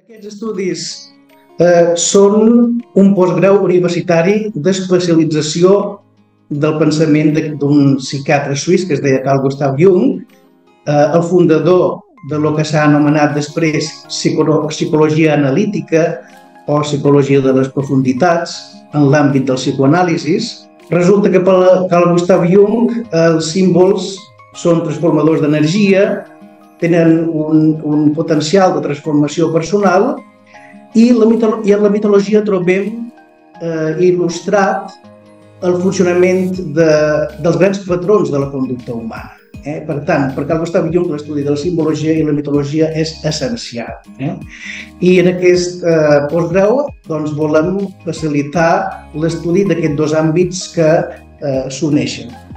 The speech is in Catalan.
Aquests estudis són un postgrau universitari d'especialització del pensament d'un psiquiatre suís que es deia Carl Gustav Jung, el fundador de lo que s'ha anomenat després psicologia analítica o psicologia de les profunditats en l'àmbit del psicoanàlisis. Resulta que per Carl Gustav Jung els símbols són transformadors d'energia, tenen un potencial de transformació personal i en la mitologia trobem il·lustrat el funcionament dels grans patrons de la conducta humana. Per tant, per Carl Gustav Jung l'estudi de la simbologia i la mitologia és essencial. I en aquest postgrau volem facilitar l'estudi d'aquests dos àmbits que s'uneixen.